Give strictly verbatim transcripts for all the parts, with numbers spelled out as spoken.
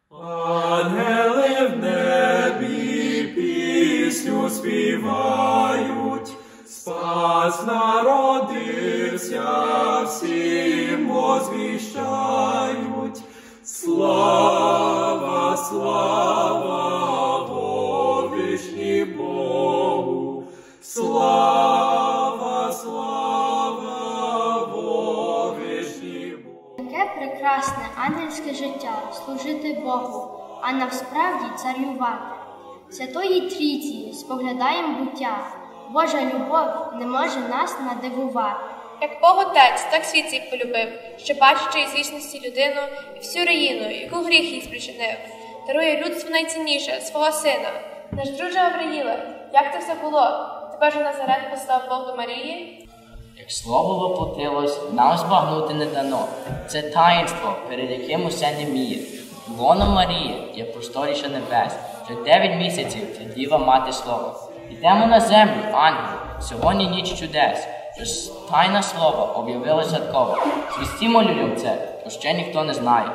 Ангели в небі пісню співають, Спас народився, всім возвіщають. Слава, слава вовишній Богу, слава, слава вовишній Богу. Яке прекрасне ангельське життя служити Богу, а насправді царювати. Святої Трійці споглядаєм буття, Божа любов не може нас надивувати. Як Бог Отець, так світ цей полюбив, що бачачи із вічності людину і всю раїну, яку гріх їй спричинив, дарує людству найцінніше, свого сина. Наш друже Гавриїле, як це все було? Тебе ж у Назарет послав Бог до Марії? Як слово воплотилось, нам збагнути не дано. Це таїнство, перед яким усе неміє. Лоно Марії є просторіше небес. Вже дев'ять місяців ця діва мати слова. Йдемо на землю, ангели, сьогодні ніч чудес. Вже тайна слова об'явилась святково. Звістімо людям це, бо ще ніхто не знає.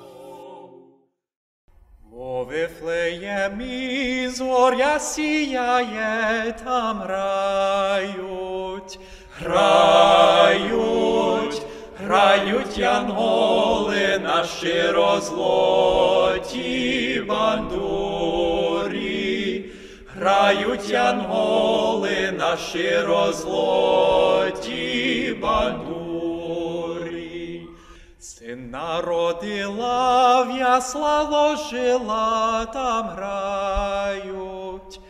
У Вифлеємі зоря сіяє, там грають, грають, грають янголи на щирозлотій бандурі, грають янголи на щирозлотій бандурі. Син народила, в ясла ложила, там грають,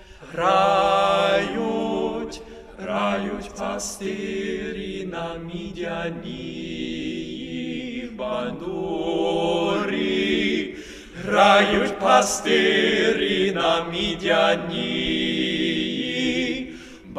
грають, грають пастирі на мідяній бандурі, грають пастирі на мідяній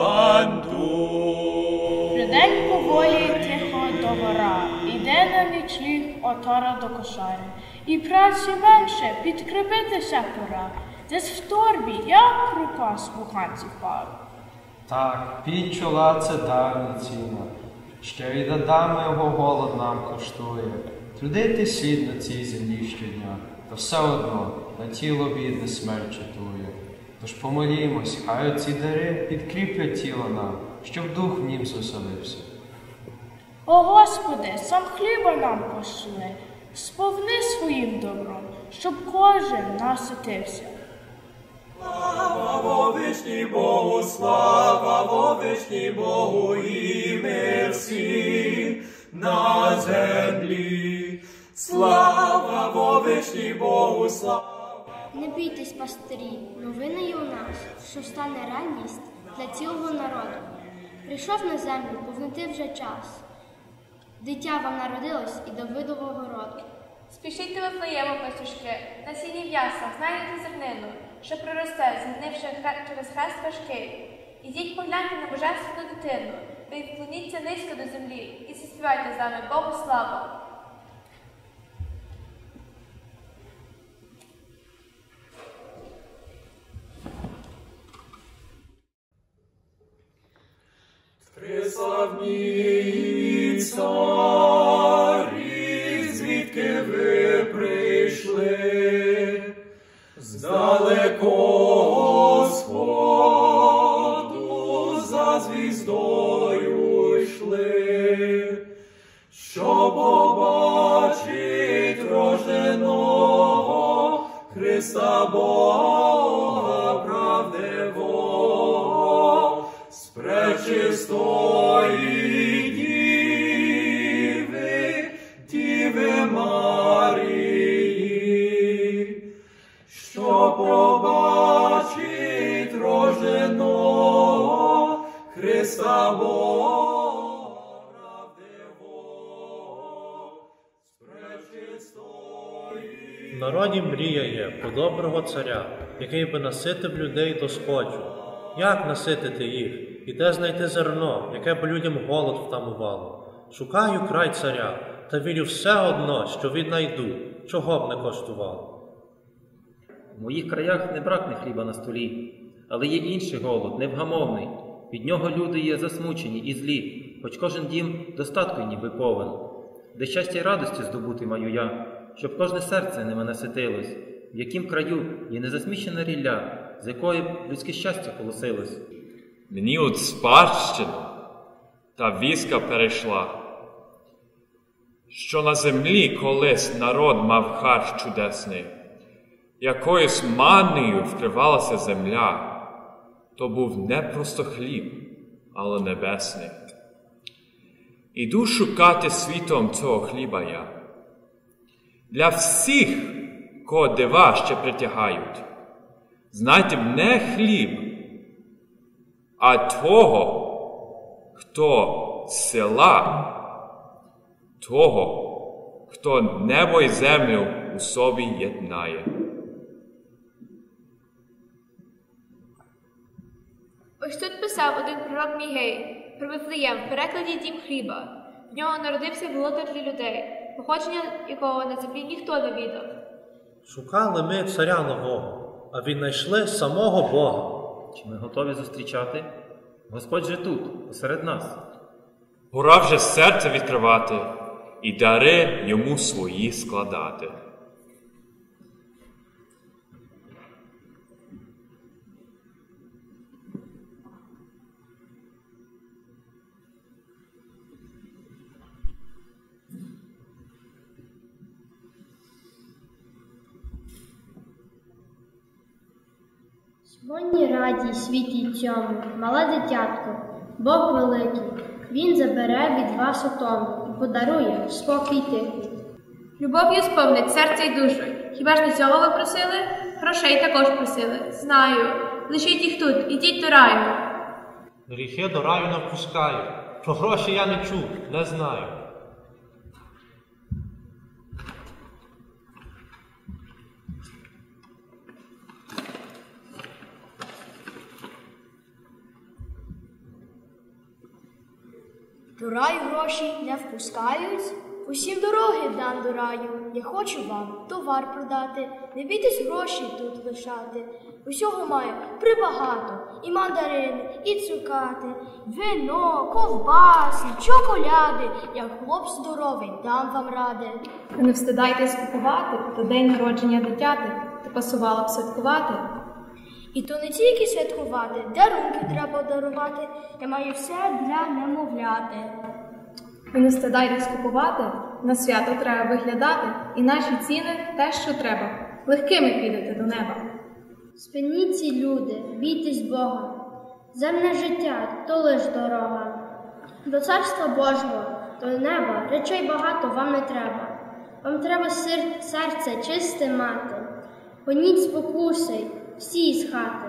бандурі. День поволі тихо до гора, іде на нічліг отара до кошари. І праці менше, підкріпитися пора, десь в торбі, як рука з буханців пару. Так, під чола це давня ціна, ще й додами його голод нам коштує. Трудити слід на цій землі щодня, та все одно на тіло бідне смерть чатує. Тож помолімось, хай оці дари підкріплять тіло нам, щоб дух в нім зоселився. О Господи, сам хліба нам пошли, сповни своїм добром, щоб кожен наситився. Слава вовишній Богу, слава вовишній Богу, і мир всім на землі. Слава вовишній Богу, слава. Не бійтесь, пастирі, новина є у нас, що стане радість для цілого народу. Прийшов на землю, повнити вже час. Дитя вам народилось і Давидового роду. Спішіть до Вифлеєму, пастушки, на сіні в яслах знайдете зернину, що проросте, змінивши через хрест важкий. Ідіть погляньте на божественну дитину, ви вклоніться низько до землі і заспівайте з нами Богу славу. Преславні царі, звідки ви прийшли, з далекого сходу за звіздою йшли, щоб побачить рожденого Христа Бога правдивого, з пречистої діви, Діви Марії, що побачить рожденого Христа Бога правдивого, з пречистої. В народі мрія є про доброго царя, який би наситив людей до сходжу. Як наситити їх? І де знайти зерно, яке б людям голод втамувало? Шукаю край царя, та вірю все одно, що віднайду, чого б не коштувало. В моїх краях не бракне хліба на столі, але є інший голод, невгамовний. Від нього люди є засмучені і злі, хоч кожен дім достатку ніби повен. Де щастя й радості здобути маю я, щоб кожне серце ними наситилось, в яким краю є незасмічена рілля, з якої б людське щастя колосилось. Мені от спадщину та віска перейшла, що на землі колись народ мав харч чудесний, якоюсь маннею вкривалася земля, то був не просто хліб, але небесний. Іду шукати світом цього хліба я. Для всіх, кого дива ще притягають, знайте не хліб, а того, хто з села, того, хто небо й землю у собі єднає. Ось тут писав один пророк Мігей про Вифлеєм в перекладі «Дім хліба». В нього народився володар для людей, походження якого на землі ніхто не відав. Шукали ми царя нового, а віднайшли самого Бога. Чи ми готові зустрічати? Господь же тут, посеред нас. Пора вже серце відкривати і дари йому свої складати. Сьогодні радій світі цьому, мале дитятко, Бог великий, Він забере від вас утому і подарує спокій тихий. Любов'ю сповнить серце й душу. Хіба ж не цього ви просили? Грошей також просили. Знаю. Лишіть їх тут, ідіть до раю. Гріхи до раю не впускаю. Про гроші я не чув, не знаю. До раю гроші не впускають? Усім дороги дам до раю. Я хочу вам товар продати, не бійтесь гроші тут лишати. Усього маю прибагато, і мандарини, і цукати, вино, ковбаси, чоколяди. Я хлоп здоровий, дам вам ради. Ви не встидайтесь купувати, то день народження дитяти, то пасувало б святкувати. І то не тільки святкувати, дарунки треба дарувати. Я маю все для немовляти. Ви не стидайтесь купувати, на свято треба виглядати, і наші ціни те, що треба. Легкими підете до неба. Спиніться, люди, бійтесь Бога. Земне життя – то лиш дорога. До царства Божого, до неба речей багато вам не треба. Вам треба сер... серце чисте мати. Гоніть спокуси, всі із хати.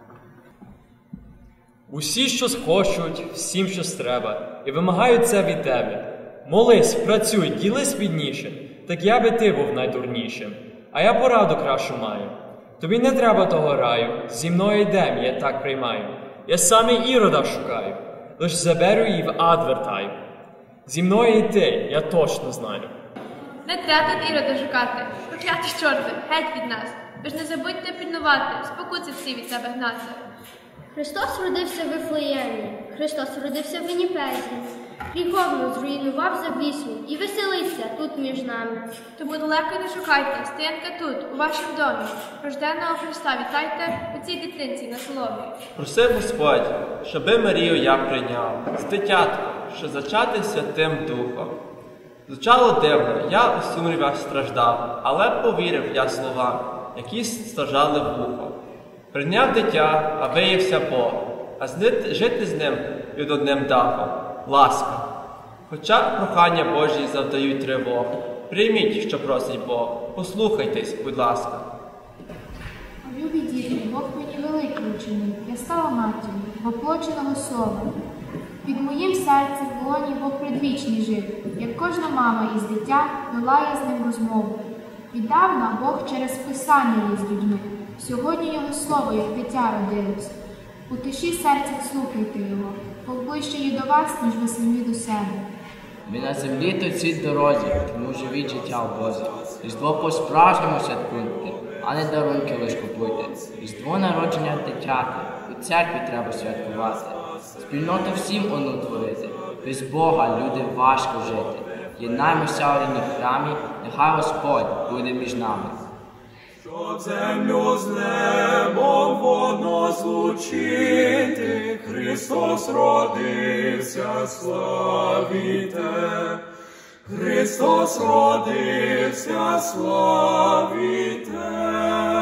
Усі щось хочуть, всім щось треба, і вимагають це від тебе. Молись, працюй, ділись бідніше, так я би ти був найдурнішим. А я пораду кращу маю. Тобі не треба того раю, зі мною йдем, я так приймаю. Я саме Ірода шукаю, лиш заберу і в ад вертаю. Зі мною йти, я точно знаю. Не треба тут Ірода шукати, прокляті чорти, геть від нас. Ви ж не забудьте пильнувати, спокуси всі від себе гнати. Христос родився в Вифлеємі, Христос родився в Вінніпезі. Гріховно зруйнував завісу і веселиться тут між нами. Тому далеко не шукайте, стоянка тут, у вашому домі. Рожденого Христа вітайте у цій дитинці на соломі. Просив Господь, щоби Марію я прийняв, з дитятком, що зачати Святим Духом. Звучало дивно, я у сумрівах страждав, але повірив я словам, які страждали вухом. Прийняв дитя, а виявився Бог, а жити з ним під одним дахом – ласка. Хоча прохання Божі завдають тривог, прийміть, що просить Бог, послухайтесь, будь ласка. Любі діти, Бог мені великий учинив, я стала матір'ю, воплоченого слова. Під моїм серцем в лоні Бог предвічний жив, як кожна мама із дитя вела я з ним розмову. Віддавна Бог через Писання є з людьми, сьогодні Його слово, як дитя родилось. У тиші серця слухайте Його, Бог ближче є до вас, ніж ви самі до себе. Ви на землі то ціль дорозі, тому живіть життя в Бозі. Різдво по-справжньому святкуйте, а не дарунки лиш купуйте. Різдво народження дитяти, у церкві треба святкувати. Спільноту всім ону творити, без Бога люди важко жити. Єднаймося у рідній храмі, нехай Господь буде між нами. Щоб землю з небом водно злучити, Христос родився, славіте. Христос родився, славіте.